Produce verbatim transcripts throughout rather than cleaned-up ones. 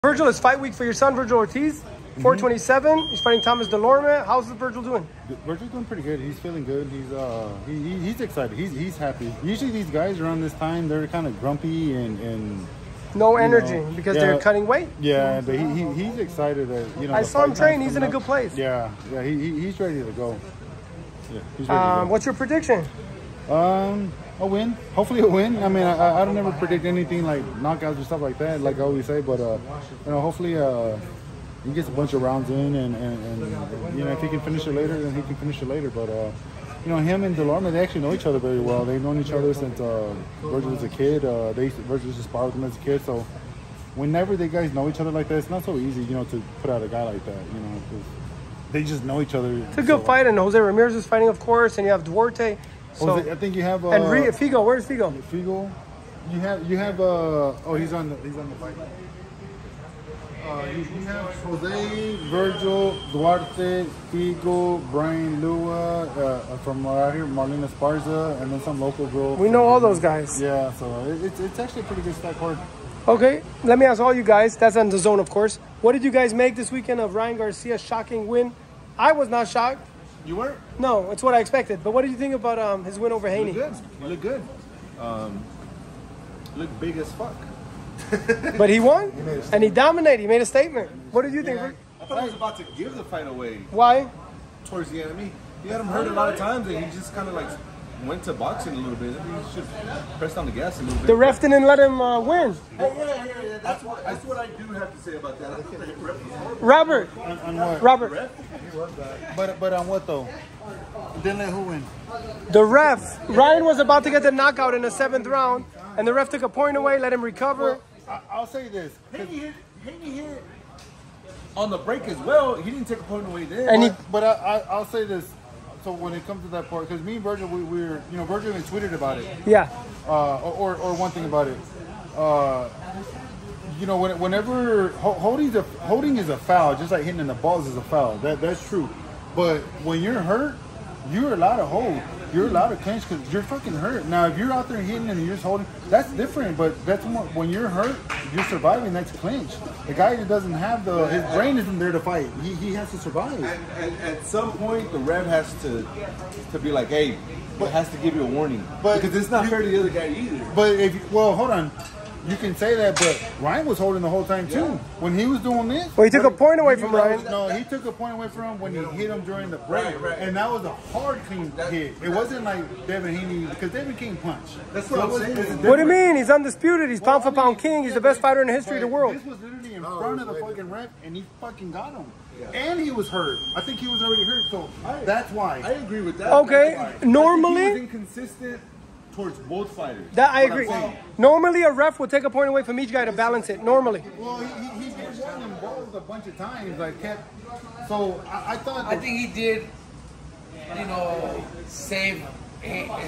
Virgil, it's fight week for your son, Virgil Ortiz. four twenty-seven. Mm-hmm. He's fighting Thomas Delorme. How's Virgil doing? Virgil's doing pretty good. He's feeling good. He's uh he, he, he's excited. He's he's happy. Usually these guys around this time, they're kind of grumpy and and no energy know, because yeah, they're cutting weight. Yeah, but he, he he's excited that you know. I saw him train. He's in a good place. Yeah, yeah. He, he he's ready to go. Yeah, he's ready um, to go. What's your prediction? Um, a win. Hopefully a win. I mean, I, I don't ever predict anything like knockouts or stuff like that, like I always say. But uh, you know, hopefully uh, he gets a bunch of rounds in, and, and, and you know, if he can finish it later, then he can finish it later. But uh, you know, him and Delorme, they actually know each other very well. They've known each other since uh, Virgil was a kid. Uh, they Virgil used to spar with them as a kid, so whenever they guys know each other like that, it's not so easy, you know, to put out a guy like that, you know, because they just know each other. It's a good so. fight, and Jose Ramirez is fighting, of course, and you have Duarte. So, Jose, I think you have uh, and Re Figo. Where's Figo? Figo. You have you have uh oh he's on the he's on the fight. Uh, you, you have Jose, Virgil, Duarte, Figo, Brian Lua uh, from right here, Marlena Esparza, and then some local girl. We know all those guys. Yeah, so it, it's it's actually a pretty good stack card. Okay, let me ask all you guys. That's on the zone, of course. What did you guys make this weekend of Ryan Garcia's shocking win? I was not shocked. You weren't? No, it's what I expected. But what did you think about um, his win over Haney? You look good. You look good. Um, look big as fuck. But he won, he and he dominated. He made a statement. What did you think? Yeah, I thought he was about to give the fight away. Why? Towards the end of me. He had him hurt a lot of times, and he just kind of like went to boxing a little bit. I mean, he should press down the gas a little bit. The ref didn't let him uh, win. Hey, yeah, yeah, yeah. That's what, that's what I do have to say about that. I think the ref was horrible. Robert. On, on what? Robert. But but on what though? Didn't let who win? The ref. Ryan was about to get the knockout in the seventh round, and the ref took a point away, let him recover. Well, I, I'll say this. Haney hit, Haney hit on the break as well. He didn't take a point away there. And he, but but I, I, I'll say this. So when it comes to that part, because me and Virgil, we, we were, you know, Virgil even tweeted about it. Yeah. Uh, or, or one thing about it. Uh, you know, when, whenever holding a, holding is a foul, just like hitting in the balls is a foul. That that's true. But when you're hurt, you're allowed to hold. You're allowed to clinch because you're fucking hurt. Now, if you're out there hitting and you're just holding, that's different. But that's more, when you're hurt, you're surviving. That's clinch. The guy that doesn't have the, his brain isn't there to fight. He, he has to survive. And, and at some point, the ref has to to be like, hey, but has to give you a warning. But because it's not you, fair to the other guy either. But if you, well, hold on. You can say that, but Ryan was holding the whole time too. Yeah. When he was doing this, well, he took a point away from Ryan. No, he took a point away from him when he hit him during the break, right, right. And that was a hard, clean hit. It wasn't like Devin Haney because Devin King punched. That's what so I'm saying. What do you mean? He's undisputed. He's well, pound for pound king. He's the best fighter in the history of the world. This was literally in front of the fucking ref, and he fucking got him. Yeah. And he was hurt. I think he was already hurt, so I, that's why. I agree with that. Okay, normally he was inconsistent towards both fighters. That I agree. Normally, a ref will take a point away from each guy to balance it. Normally. Well, he, he, he did one in balls a bunch of times. Like kept. So I, I thought. I think he did. You know, save uh,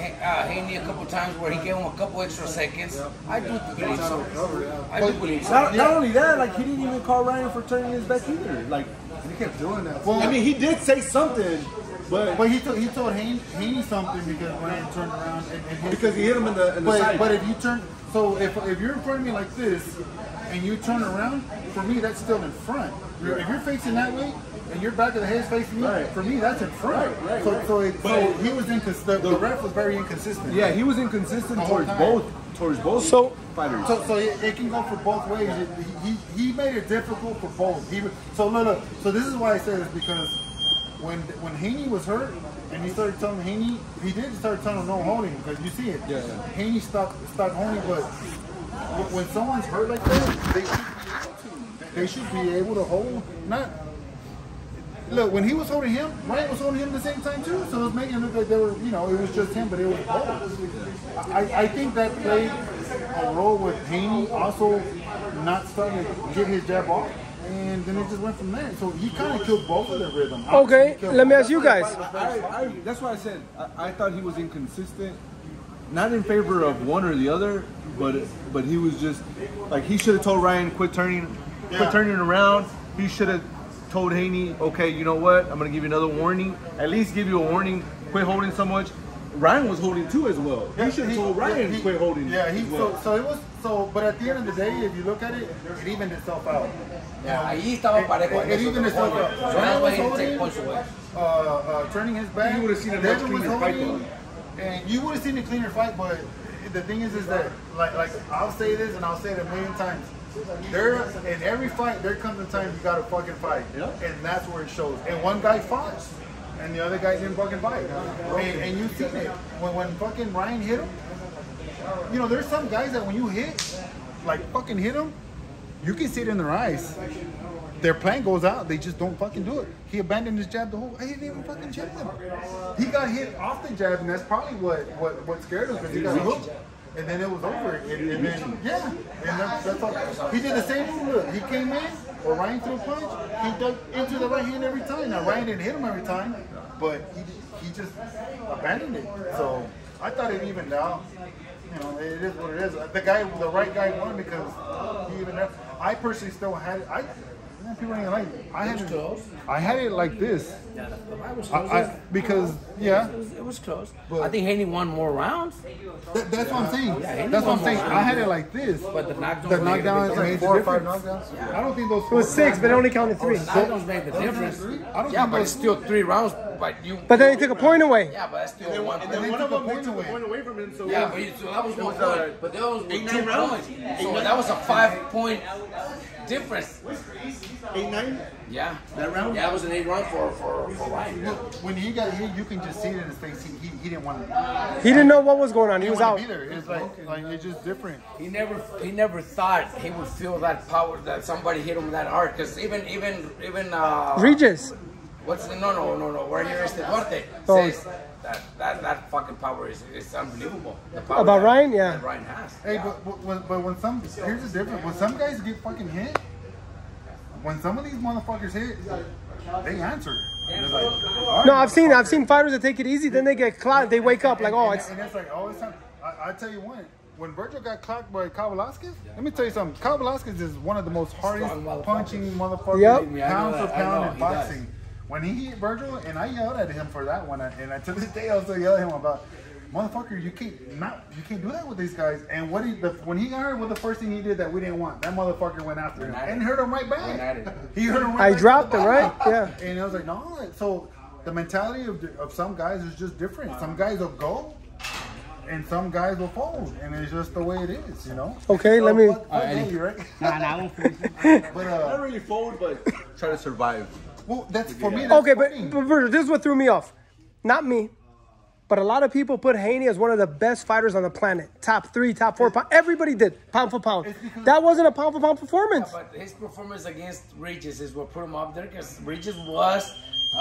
Haney a couple times where he gave him a couple extra seconds. I do believe so. I do believe so. Not, not only that, like he didn't even call Ryan for turning his back either. Like he kept doing that. Well, I mean, he did say something. But, but he told he told Haney, Haney something because Ryan turned around and, and hit because he hit him in the, in the but, side. But if you turn, so if if you're in front of me like this and you turn around, for me that's still in front. Right. If you're facing that way and your back of the head's facing me, right. For me that's in front. Right, right, so, right. So, it, so he was inconsistent. The, the ref was very inconsistent. Yeah, he was inconsistent towards time. both towards both so, fighters. So, so it, it can go for both ways. It, he he made it difficult for both. He so look, look. So this is why I say this because when when Haney was hurt. And he started telling Haney, he did start telling him no holding because you see it. Yeah, yeah. Haney stopped stopped holding, but when someone's hurt like that, they should, they should be able to hold. Not look when he was holding him, Ryan was holding him at the same time too. So it was making it look like they were, you know, it was just him, but it was both. I I think that played a role with Haney also not starting to get his jab off. And then it just went from there. So he kind of killed both of their rhythm. Okay, let me ask you guys. I, I, that's why I said I, I thought he was inconsistent, not in favor of one or the other, but but he was just like he should have told Ryan quit turning, yeah. quit turning around. He should have told Haney, okay, you know what? I'm gonna give you another warning. At least give you a warning. Quit holding so much. Ryan was holding too as well. Yeah, he should have he- told Ryan he- quit holding. Yeah, he as well. so so it was so. But at the end of the day, if you look at it, it evened itself out. Yeah, ahí estaba parejo. It, it evened itself out. So that's Ryan why was he didn't holding, take points away. uh, uh, turning his back. You would've seen a much Devin was cleaner fight, holding, and you would have seen a cleaner fight. But the thing is, is that like like I'll say this and I'll say it a million times. There in every fight, there comes a time you gotta fucking fight, Yeah. and that's where it shows. And one guy fought, and the other guy didn't fucking fight. And, and you seen it when when fucking Ryan hit him. You know, there's some guys that when you hit, like fucking hit them, you can see it in their eyes. Their plan goes out, they just don't fucking do it. He abandoned his jab the whole. I didn't even fucking jab him. He got hit off the jab, and that's probably what what, what scared him because he got hooked. And then it was over. And, and then, yeah, and that's, that's all. He did the same move. Look, he came in, or Ryan threw a punch. He dug into the right hand every time. Now Ryan didn't hit him every time, but he he just abandoned it. So I thought it evened out. You know, it is what it is. The guy, the right guy won because he even. I personally still had it. I man, people ain't like it. I had it. I had it like this. Yeah, the, the fight was I, close. I, because yeah, It was, it was close. But- I think Haney won more rounds, that, that's what I'm saying. Yeah, That's what I'm saying. anyone I had it like this. but the knockdowns The made a big knockdowns difference. made four or five knockdowns. I don't think those. It was six, but it only counted three. The knockdowns made the difference. I don't Yeah, think but it's those- still three rounds. But you. But then he took a point away. Yeah, but that's still And one. then, point. and then one of took a them they point took a away. point away from him. So Yeah, but you, so that was one was, uh, point. But that was eight, with nine two rounds? points. Eight, So nine? that was a five point difference. eight nine. Yeah. That round? Yeah, it was an eight round for for, for Ryan. Look, when he got hit, you can just see it in his face. He, he, he didn't want to. He didn't know what was going on. He He was didn't out. want to be there. It's like, like it's just different. He never he never thought he would feel that power that somebody hit him that hard. Because even even even uh, Regis. what's the no no no no where here is the Duarte Oh. says that, that that fucking power is is unbelievable. The power About that, Ryan? Yeah. that Ryan has. Hey, but, but, when- but when some here's the difference. When some guys get fucking hit, when some of these motherfuckers hit, they answer. They're like, "All right, No, I've seen I've motherfucker." seen fighters that take it easy, then they get clocked. They wake up like, oh, and, it's and it's like all the time. I, I tell you what, when Virgil got clocked by Kyle Velasquez, let me tell you something. Kyle Velasquez is one of the most hardest Strong motherfucker. punching motherfuckers, Yep. Yeah, I know pound for that. I pound know, in he does. boxing. When he hit Virgil, and I yelled at him for that one, and I, to this day I still yell at him about, motherfucker, you can't not you can't do that with these guys. And what he the, when he got hurt, what the first thing he did that we didn't want, that motherfucker went after him Went at and it. hurt him right Went at it. back. He hurt him right I back. to dropped the him, body. right? Yeah. And I was like, no. So the mentality of, of some guys is just different. Some guys will go, and some guys will fold, and it's just the way it is, you know. okay. Let me. Fuck- fuck Eddie, right? Nah, nah, I won't finish it. But Not uh, really fold, but try to survive. well, that's for me. That's Okay, but, fighting. but Virgil, this is what threw me off. Not me, but a lot of people put Haney as one of the best fighters on the planet. Top three, top four. Pound. Everybody did pound for pound. That wasn't a pound for pound performance. But his performance against Regis is what put him up there because Regis was,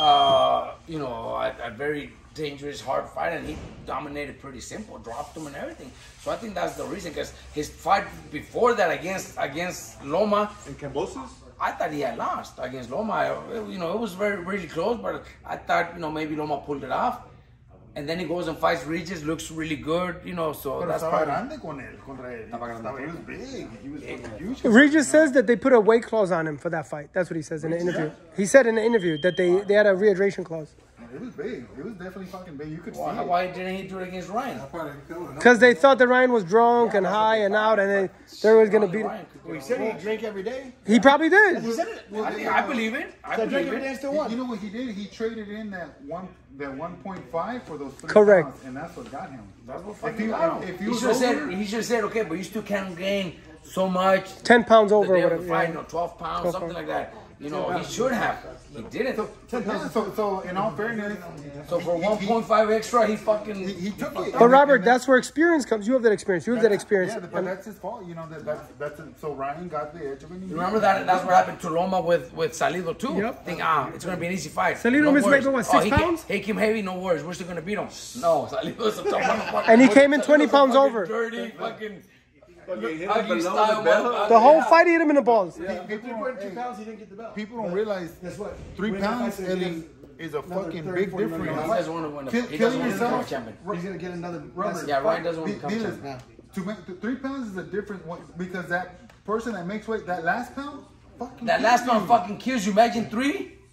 uh, you know, a, a very dangerous, hard fight, and he dominated pretty simple, dropped him and everything. So I think that's the reason because his fight before that against against Loma, And Cambosis? I thought he had lost against Loma. You know, it was very really close, but I thought you know maybe Loma pulled it off. And then he goes and fights Regis, looks really good, you know. So Pero that's estaba part of grande con él, contra él. Estaba- He was big. He was fucking huge. Regis says that they put a weight clause on him for that fight. That's what he says in the interview. He said in the interview that they, they had a rehydration clause. It was big. It was definitely fucking big. You could why, see it. why didn't he do it against Ryan? Because they thought that Ryan was drunk and high and out, and they, they was going to beat him. Ryan could do He it. said he drink every day. He probably did. He said it. I, think, I believe it. I So drink believe every day it. and still You won. know what he did? He traded in that one, that one point five for those three Correct. pounds, and that's what got him. That's what If fucking he, got if, him. if he He was should have said. over, He should have said, okay, but you still can't gain so much. ten pounds The over day or of the whatever. fight, yeah. you know, twelve pounds, twelve something pounds. like that. You know, he should have. He didn't. yeah, so, so in all fairness, So for he- he- one point five extra, he fucking. he, he took it. But Robert, And that- that's where experience comes. You have that experience. You have that experience. Yeah, but that's his fault. You know that that's that's so Ryan got the edge of it. Remember that? That's what happened to Loma with with Salido too. Yep. Think ah, it's gonna be an easy fight. Salido no missed worries. maybe, what, Oh, six he came- pounds? He came heavy, no worries. We're still gonna beat him. No, Salido's a tough motherfucker. And he came in Salido's twenty a pounds fucking over. Dirty, fucking. Fucking hit him Ugly below style the belt. motherfucker. The whole Yeah. fight, he hit him in the balls. People, three point two hey, pounds, he didn't get the belt. people don't realize Guess what? three Winning pounds, fights, he Ellie, gets is a another fucking thirty, big forty million difference. He doesn't want to win. Kill- The, he killing doesn't want to become a yourself. champion. He's gonna get another Robert, massive Yeah, Ryan fight. doesn't want to Be- become be champion. less- to make the three pounds is a different one because that person that makes weight, that last pound, fucking That kills last you. one fucking kills you. Imagine three.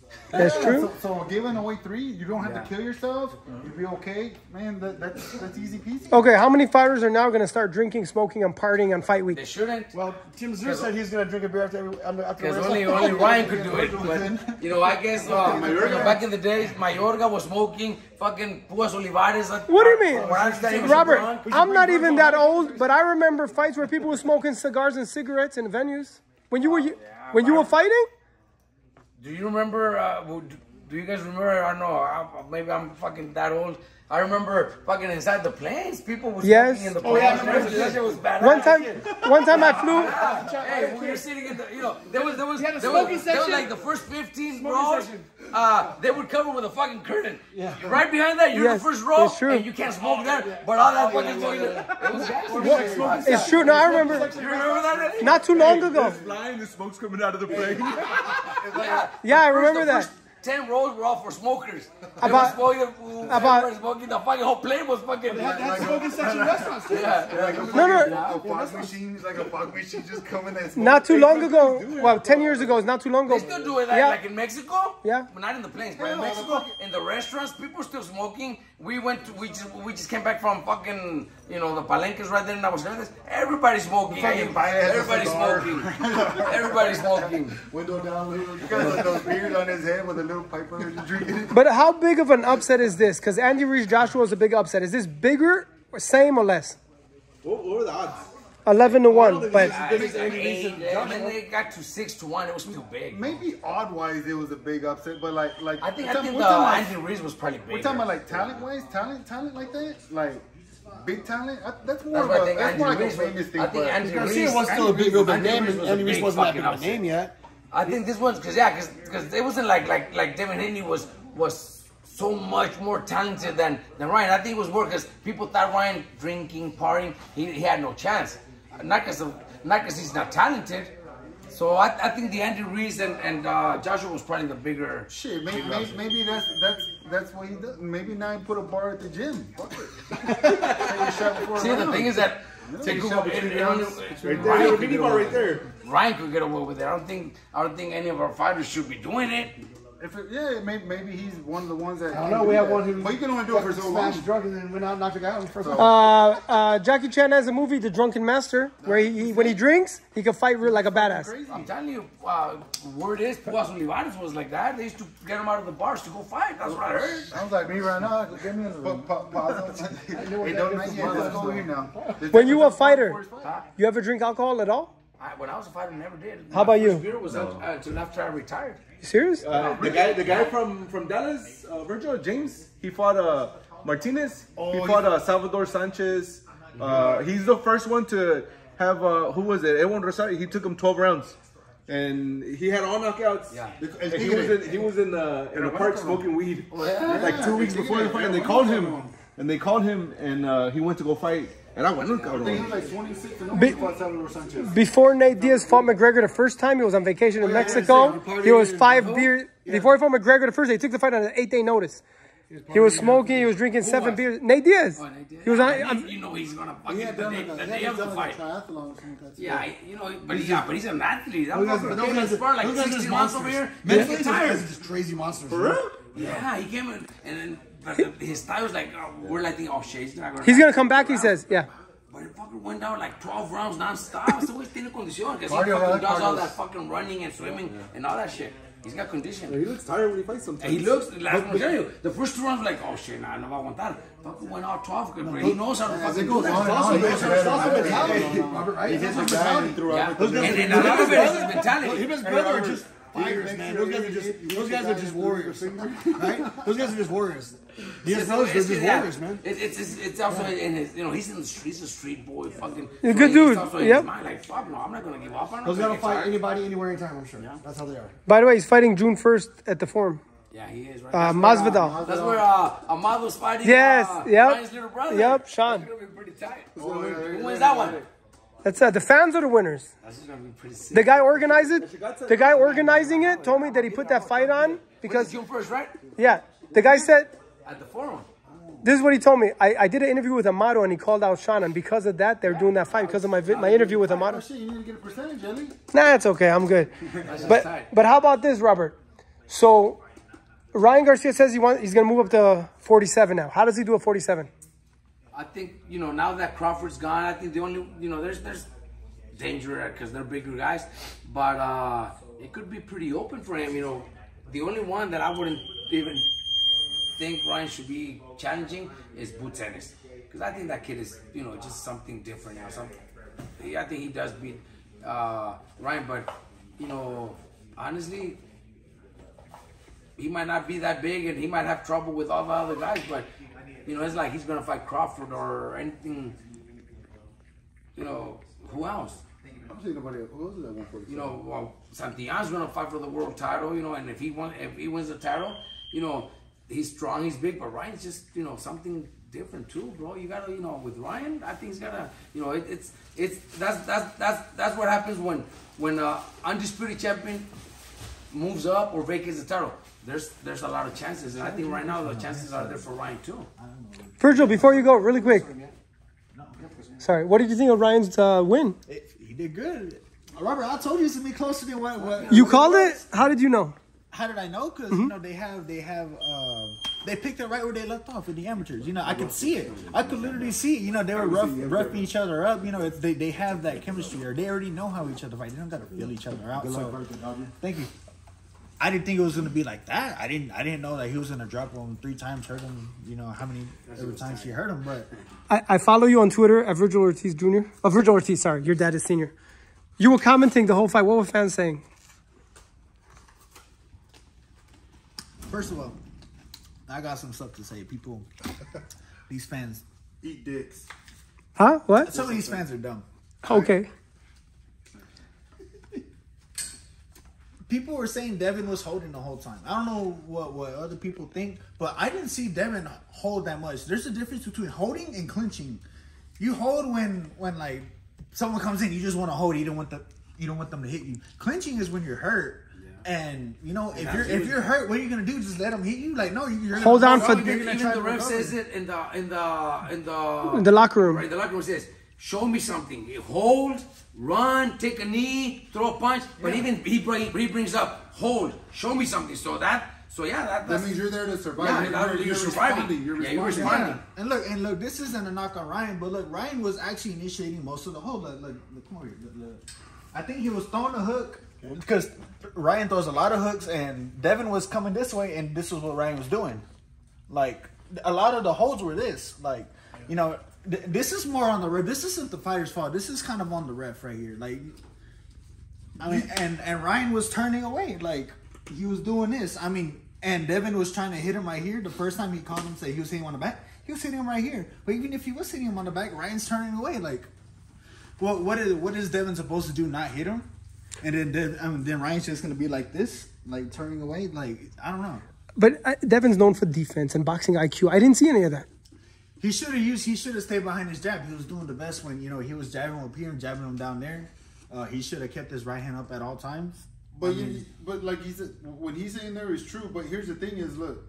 That's Yeah, true. So, so giving away three, you don't have to kill yourself. You'll be okay, man. That, that's that's easy peasy. Okay, how many fighters are now going to start drinking, smoking, and partying on fight They week? shouldn't. Well, Tim Zeus said he's gonna drink a beer after every, after the Because wrestling. only, only Ryan could do it. But, you know, I guess uh, you know, back in the days, Mayorga was smoking fucking Puas Olivares. What do you mean? What I understand, he was Robert, drunk. I'm not even that old, but I remember fights where people were smoking cigars and cigarettes in venues. When you were when you were fighting? Do you remember? Uh, well, do, do you guys remember? I don't know. I, maybe I'm fucking that old. I remember fucking inside the planes, people were Yes. smoking in the Oh, yeah, I planes. remember that shit was badass. One time, one time I flew. Hey, we were sitting in the, you know, there was, there was, had a there was, smoking there was section? like the first fifteen Smoking rows, section. uh, they would cover with a fucking curtain. Yeah. Right behind that, you're Yes, the first row, it's true. and you can't smoke there, but all that fucking smoking, it was gas. It's true. No, I remember. You remember that? Eddie? Not too long ago. Flying, the smoke's coming out of the plane. Yeah. Yeah, I The first- remember the that. first ten rows were all for smokers. They About- were smoking, about- about, smoking, the fucking whole plane was fucking. That's smoking section restaurants. Too. Like a No, no. fucking- a fog machine, like a fog machine, just coming and smoking. Not too long ago. Well, ten years ago. It's not too long ago. They still do it like, Yeah. like in Mexico. Yeah. But not in the planes. But in Mexico, in the restaurants, people still smoking. We went to, we just we just came back from fucking, you know, the palenques right there in Aguascalientes. Everybody's smoking. fucking bite has a Everybody's cigar. smoking. Everybody's smoking. Window down, little. You got those- those beers on his head with a little pipe under the drinking. But how big of an upset is this? Because Andy Ruiz Joshua is a big upset. Is this bigger, or same, or less? What, what were the odds? Eleven to one. But I think like eight, and then they got to six to one. It was too big. Maybe odd wise, it was a big upset, but like like I think we're I talking- think we're the talking Andy Ruiz was probably about, bigger. we're talking about like talent wise, talent, talent like that, like big talent. I, that's more That's of why I a think that's Andy more like a Ruiz was- famous thing. I think but- Andy Garcia Ruiz- was still a big Andy of a Ruiz name, was and a Andy Ruiz big wasn't that fucking big of a upset. name yet. I think this one's because yeah, because it wasn't like like like Devin Haney was was so much more talented than than Ryan. I think it was more because people thought Ryan drinking, partying, he, he had no chance. Not because of not because he's not talented. So I, I think the Andy Ruiz and, and uh, Joshua was probably the bigger. Shit, maybe, maybe, maybe that's that's that's what he does. Maybe now he put a bar at the gym. Fuck it. Take a shot before a See, the round. thing is that Take a it- shot it- between it the only- rounds. Ryan Right could there. get Mini away bar with right there. Ryan could get away with it. I don't think I don't think any of our fighters should be doing it. If it, yeah, maybe, maybe he's one of the ones that. I don't can know. do We have that. one who. But you can only do it for so long. Smashed drunk and then went out and knocked a guy out in the first round. uh, uh, Jackie Chan has a movie, The Drunken Master, where he, he when he drinks, he can fight real like a badass. I'm telling you, uh, word is Puas Olivares was like that. They used to get him out of the bars to go fight. That's what I heard. Sounds like me right now. Get me in the room. Pa- pa- pause. Hey, don't not yet. Let's go here now. When you a fighter, you ever drink alcohol at all? I, when I was a fighter, I never did. How about My you? first beer was uh, until after I retired. You serious? Uh, the guy, the guy from from Dallas, uh, Virgil James, he fought uh, Martinez. Oh, he fought uh, Salvador Sanchez. Uh, he's the first one to have uh, who was it? Edwin Rosario. He took him twelve rounds, and he had all knockouts. Yeah. And he was in he was in the in the park smoking weed like two weeks before the fight, and they called him, and they called him, and uh, he went to go fight. And I went, I think he was like twenty-six and Be- he fought Salvador Sanchez. Before Nate Diaz fought McGregor the first time, he was on vacation in Mexico. He was five beers. Before he fought McGregor the first day, he took the fight on an eight-day notice. He was smoking. He was drinking seven beers. Nate Diaz. Oh, and I did. He was on. I I'm- mean, you know he's gonna fucking He had the done day, like the a- he day had of the done like fight. a triathlon or something like that. Yeah, I- you know, but yeah, but he's an athlete. That Those guys- motherfucker those came guys and sparred are- like those guys are sixty just months over monsters. here. Mentally, He's those guys are tired. just crazy monsters. For real? Yeah, he came in and then but the- his style was like, oh, we're like thinking, oh shit, he's not gonna. He's gonna come back. He says, "Yeah." But it fucking went down like twelve rounds non-stop. So he's tiene condición. Because he Cardio, fucking right? does all Cardio. that fucking running and swimming and all that shit. He's got condition. He looks tired when he fights sometimes. And he looks, like I'm telling you, the first two rounds were like, oh shit, nah, no va a aguantar. Fucking went all twelve. Because he knows how to fucking do goes on and on. that. It's also mentality, Robert, right? He hits a guy and he threw Yeah. out And, with the and a lot of it is his mentality. Him and his brother are just fighters, man. Those guys are just those guys are just warriors, right? Those guys are just warriors. These brothers are It's- just yeah. warriors, man. It's it's it's, it's also in his, you know, he's in the street, he's a street boy, fucking. He's a so good he's dude, also in yep. his mind, like, fuck no, I'm not gonna give up. I'm not Those gonna gotta get fight tired. anybody, anywhere, anytime. I'm sure. That's how they are. By the way, he's fighting June first at the Forum. Yeah, he is right. Uh, That's where, Masvidal. That's where uh, Ahmad was fighting. Yes, uh, yep. Ryan's little brother. Yep, Sean. That's gonna be pretty tight. Oh, Who wins that one? That's uh, the fans are the winners. That's just gonna be pretty sick. The guy organized it. The guy organizing it told me that he put that fight on because June first, right? yeah, the guy said. At the forum. This is what he told me. I, I did an interview with Amato and he called out Sean, and because of that, they're doing that fight because of my vi- my interview with Oh Amato. shit, you need to get a percentage, Ellie. Nah, it's okay. I'm good. That's just But tight. but how about this, Robert? So Ryan Garcia says he wants he's gonna move up to forty-seven now. How does he do a forty-seven? I think, you know, now that Crawford's gone, I think the only, you know, there's there's danger because they're bigger guys, but uh, it could be pretty open for him. You know, the only one that I wouldn't even think Ryan should be challenging is Boots Ennis, because I think that kid is, you know, just something different now. Something, I think he does beat uh, Ryan, but you know, honestly, he might not be that big and he might have trouble with all the other guys, but you know, it's like he's gonna fight Crawford or anything. You know, who else? I'm saying nobody else. Who else is that one forty-seven? You know, well, Santillan's gonna fight for the world title. You know, and if he won, if he wins the title, you know, he's strong, he's big, but Ryan's just, you know, something different too, bro. You gotta, you know, with Ryan, I think he's gotta, you know, it, it's it's that's that's that's that's what happens when when uh, undisputed champion moves up or vacates the title. There's there's a lot of chances, and I think right now the chances are there for Ryan too. Virgil, before you go, really quick. Sorry, what did you think of Ryan's uh, win? It, he did good. Robert, I told you it's gonna be closer than what. what You what called was. it? How did you know? How did I know? Because Mm-hmm. you know they have they have uh, they picked it right where they left off in the amateurs. You know, I could see it. I could literally see it. You know, they were rough, roughing each other up. You know, it's, they they have that chemistry, or they already know how each other fight. They don't got to feel each other out. So, thank you. I didn't think it was gonna be like that. I didn't. I didn't know that he was gonna drop him three times, hurt him. You know how many every times he hurt him. But I, I follow you on Twitter at Virgil Ortiz Junior Oh, Virgil Ortiz, sorry. Your dad is senior. You were commenting the whole fight. What were fans saying? first of all, I got some stuff to say. People, these fans, Eat dicks. Huh? What? some of these fans are dumb. Okay. People were saying Devin was holding the whole time. I don't know what, what other people think, but I didn't see Devin hold that much. There's a difference between holding and clinching. You hold when when like someone comes in, you just want to hold. You don't want the you don't want them to hit you. Clinching is when you're hurt, and you know if you're if you're hurt, what are you gonna do? Just let them hit you? Like no, you're gonna Hold on hold for- you're Even, gonna even try the to ref recover. says it in the in the in the In the locker room. Right, the locker room says, "Show me something. You hold, run, take a knee, throw a punch." But even he bring, he brings up, "Hold, show me something." So that, so yeah, that, That that's, means you're there to survive. Yeah, you're, that- you're, you're you're surviving. responding. You're Yeah, you're responding. responding. And look, and look, this isn't a knock on Ryan, but look, Ryan was actually initiating most of the hold. Look, look, look come over here. Look, look. I think he was throwing a hook because Ryan throws a lot of hooks, and Devin was coming this way, and this was what Ryan was doing. Like a lot of the holds were this, like you know, th- this is more on the ref. This isn't the fighter's fault. This is kind of on the ref right here. Like, I mean, and and Ryan was turning away, like he was doing this. I mean. And Devin was trying to hit him right here. The first time he called him, say he was hitting him on the back, he was hitting him right here. But even if he was hitting him on the back, Ryan's turning away. Like, well, what is what is Devin supposed to do? Not hit him? And then Dev, I mean, then Ryan's just gonna be like this, like turning away. Like I don't know. But uh, Devin's known for defense and boxing I Q. I didn't see any of that. He should have used. He should have stayed behind his jab. He was doing the best when you know he was jabbing with Pierre and jabbing him down there. Uh, he should have kept his right hand up at all times. But you, but like he said, what he's saying there is true. But here's the thing: is look,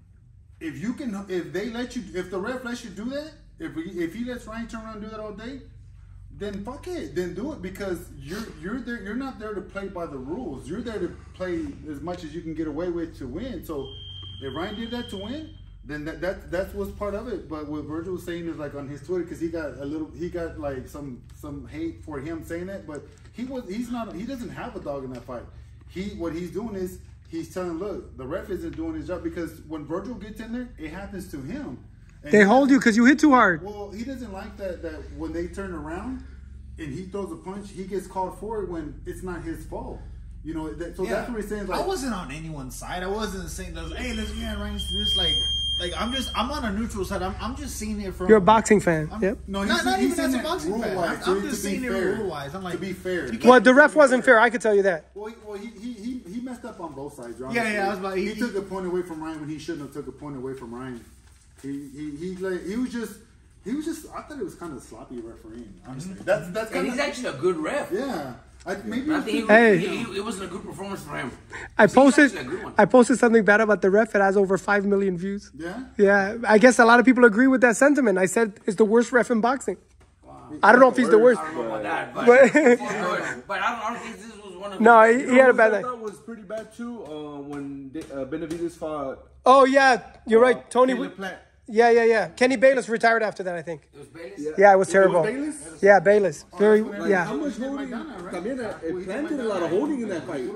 if you can, if they let you, if the ref lets you do that, if we, if he lets Ryan turn around and do that all day, then fuck it, then do it because you're you're there. You're not there to play by the rules. You're there to play as much as you can get away with to win. So if Ryan did that to win, then that that that's what's part of it. But what Virgil was saying is like on his Twitter because he got a little, he got like some some hate for him saying that, but he was he's not he doesn't have a dog in that fight. He what he's doing is he's telling, look, the ref isn't doing his job because when Virgil gets in there, it happens to him. And They he hold you because you hit too hard. Well, he doesn't like that that when they turn around and he throws a punch, he gets called for it when it's not his fault. You know, that, so Yeah. that's what he's saying. Like, I wasn't on anyone's side. I wasn't saying those. Hey, let's get Ryan's this. Like, like I'm just I'm on a neutral side. I'm I'm just seeing it from. You're a boxing fan. I'm, Yep. No, he's- not, not he's even as a saying that boxing fan. rule-wise, I'm, so I'm to just be seeing it fair. rule wise. I'm like, To be fair. you can't- Well, the ref wasn't fair. I could tell you that. Well, he, well, he, he he he messed up on both sides. Honestly. Yeah, yeah, I was about- he, he- took a point away from Ryan when he shouldn't have took a point away from Ryan. He he he like he was just he was just. I thought it was kind of sloppy refereeing. Honestly, that's that's and kind he's of actually a good ref. yeah. I, maybe I think he, Hey. he, he, it wasn't a good performance for him. I He's posted actually a good one. I posted something bad about the ref. It has over five million views. yeah. Yeah, I guess a lot of people agree with that sentiment. I said it's the worst ref in boxing. I don't know if he's the worst. I don't know about that, but, But- but, but I, don't, I don't think this was one of No, them. he, You he know had a who bad I night. thought was pretty bad too. Uh, when De- uh, Benavidez fought. Oh yeah, you're right, uh, Tony. Caleb Plant. Yeah, yeah, yeah. Kenny Bayless retired after that, I think. It was Bayless? Yeah, it was terrible. Bayless? Yeah, Bayless. Very, Like, yeah. How much holding? También, uh, Plant did a lot of holding in that fight.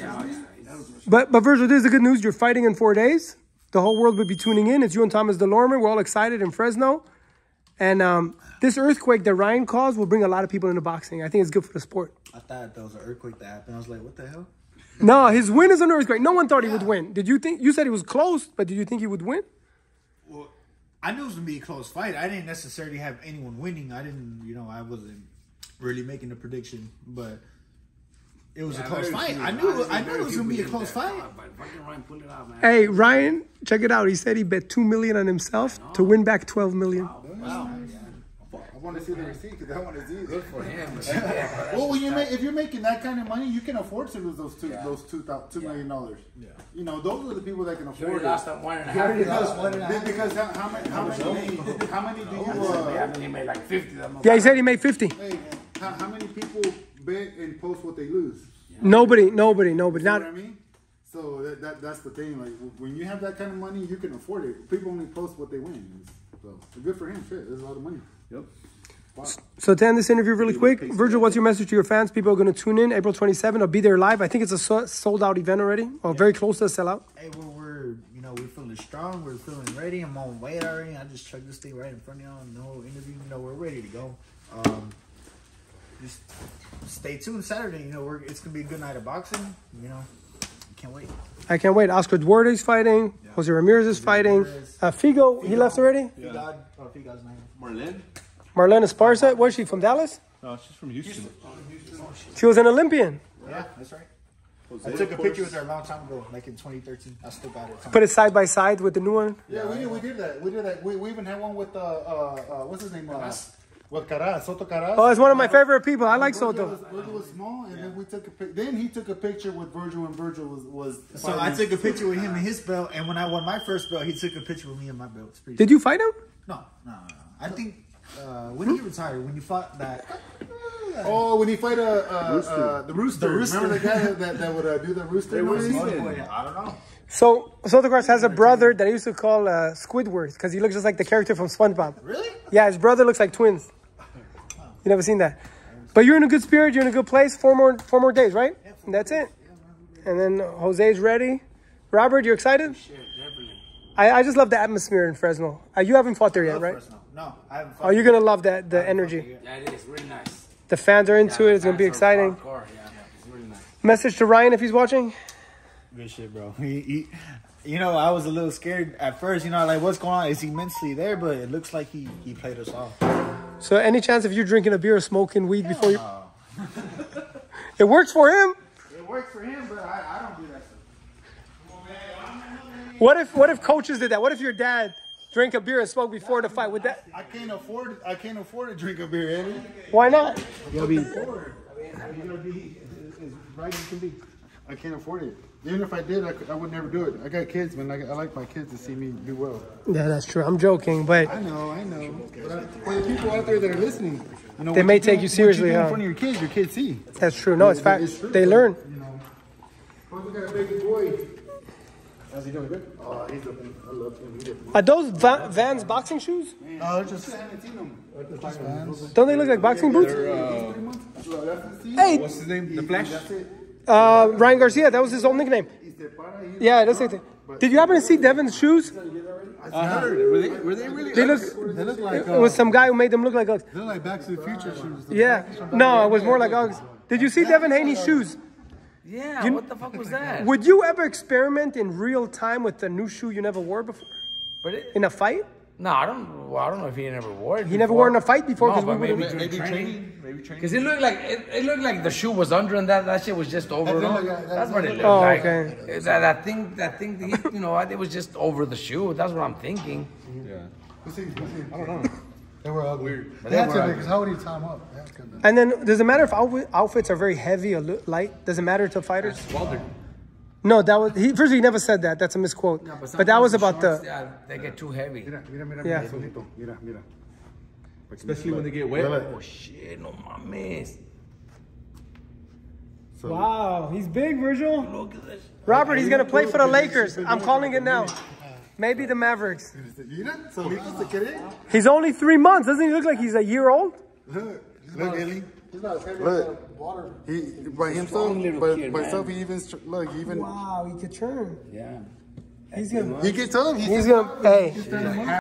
But but Virgil, this is the good news. You're fighting in four days. The whole world will be tuning in. It's you and Thomas DeLorme. We're all excited in Fresno. And um, this earthquake that Ryan caused will bring a lot of people into boxing. I think it's good for the sport. I thought there was an earthquake that happened. I was like, what the hell? No, his win is an earthquake. No one thought he would win. Did you think? You said he was close, but did you think he would win? Well, I knew it was gonna be a close fight. I didn't necessarily have anyone winning. I didn't, you know, I wasn't really making a prediction, but it was a close fight. I knew, I knew it was gonna be a close fight. Fucking Ryan, pull it out, man. Hey, Ryan, check it out. He said he bet two million on himself to win back twelve million. Wow. I want to see the receipt because I want to see it. Good for him. Well, when you make, if you're making that kind of money, you can afford to lose those two, those two, thou- two million dollars. Yeah. You know, those are the people that can You afford already it. lost that one and a half. Because, because how, how many, how many, how many do you, uh, Yeah, he made like fifty. That Yeah, he said he made fifty. hey, how, how many people bet and post what they lose? Nobody, nobody, nobody. You know Not. what I mean? So that, that that's the thing. Like when you have that kind of money, you can afford it. People only post what they win. So good for him. Shit, there's a lot of money. Yep. So to end this interview really quick, Virgil, what's your message to your fans? People are going to tune in April twenty-seventh. I'll be there live. I think it's a so- sold out event already, or very close to a sellout. Hey, we're, we're, you know, we're feeling strong. We're feeling ready. I'm on weight already. I just chugged this thing right in front of y'all. No interview. You know, we're ready to go. Um, just stay tuned Saturday. You know, we're it's gonna be a good night of boxing. You know, can't wait. I can't wait. Oscar Duarte's fighting. Jose Ramirez is fighting. Uh, Figo, he left already. Figad, oh, Figad's name. Marlene? Marlena Esparza, was she from Dallas? No, she's from Houston. She was an Olympian. Yeah, that's right. I took a picture with her a long time ago, like in twenty thirteen. I still got it. Put it side by side with the new one. Yeah, we did. We did that. We did that. We, we even had one with uh, uh, uh what's his name? Uh, with Caraz, Soto Caraz. Oh, it's one of my favorite people. I like Virgil Soto. was, Virgil was small, and then we took a pic. Then he took a picture with Virgil, and Virgil was was. So I took a picture with him and his belt, and when I won my first belt, he took a picture with me and my belt. It's pretty Did you fight him? No, no, no. no. I think uh, when did he retire? When you fought that? Oh, when he fight uh, uh, uh, the rooster. The rooster. Remember the guy that that, that would uh, do the rooster noise? I don't know. So Sotograss has a brother that I used to call uh, Squidward because he looks just like the character from SpongeBob. Really? Yeah, his brother looks like twins. You never seen that. But you're in a good spirit. You're in a good place. Four more, four more days, right? And that's it. And then Jose's ready. Robert, you excited? I, I just love the atmosphere in Fresno. Uh, you haven't fought there yet, right? No, I haven't fought. Oh, you're gonna love that the energy. Yeah, it is really nice. The fans are into it. It's gonna be exciting. Hardcore, yeah, it's really nice. Message to Ryan if he's watching. Good shit, bro. He, he, you know, I was a little scared at first. You know, like what's going on? Is he mentally there? But it looks like he he played us off. So any chance if you're drinking a beer or smoking weed before you... It works for him. It worked for him, but I, I don't do that stuff. What if what if coaches did that? What if your dad drank a beer and smoked before the fight? Would that... I can't afford. I can't afford to drink a beer, Eddie. Why not? You gotta be. You gotta be as right as you can be. I can't afford it. Even if I did, I, could, I would never do it. I got kids, man. I, I like my kids to see me do well. Yeah, that's true. I'm joking, but I know, I know. But I, for the people out there that are listening, you know, They what may you take do- you seriously, what you do huh? in front of your kids, your kids see. that's true. No, it's It- fact. it's true. They learn. You know. Plus, we got a baby boy. How's he doing? Good. Oh, he's looking. I love him. He looking. Are those Va- Vans boxing shoes? No, it's just I haven't seen him. Don't they look like boxing boots? Hey, What's his name? The Flash? uh, Ryan Garcia. That was his old nickname. Yeah, that's it. Did you happen to see Devin's shoes? I heard. Were they, were they really? They look. They look like. It was some guy who made them look like Uggs. They look like Back to the Future shoes. Yeah. No, it was more like Uggs. Did you see Devin Haney's shoes? Yeah, what the fuck was that? Would you ever experiment in real time with a new shoe you never wore before But it, in a fight? no, I don't. Well, I don't know if he never wore it. He never wore in a fight before No, because but we maybe would. during Maybe training. training. Maybe training. Because it looked like it, it looked like the shoe was under and that, that shit was just over. That it. looked like- That's what it looked Oh, like. okay. That, that thing, that thing, you know, it was just over the shoe. That's what I'm thinking. Yeah. I don't know. They were ugly. Weird. They had to because how would he tie them up? They had to. And then, does it matter if outfit, outfits are very heavy or li- light? Does it matter to fighters? Walter. No, that was he. First, he never said that. That's a misquote. No, but that was sometimes about shorts, the. Yeah, they get too heavy. Mira, mira, mira, Yeah. mira, solito. Mira, mira. Especially when they get wet. Mira, Oh shit, no mames. So. Wow, he's big, Virgil. Robert, he's gonna play for the Lakers. I'm calling it now. Maybe the Mavericks. He's only three months. Doesn't he look like he's a year old? Look, Ellie. Look, he by himself, by, by himself, he even look, he even. Wow, he could turn. Yeah. He's gonna. He can tell him. He's gonna. Hey.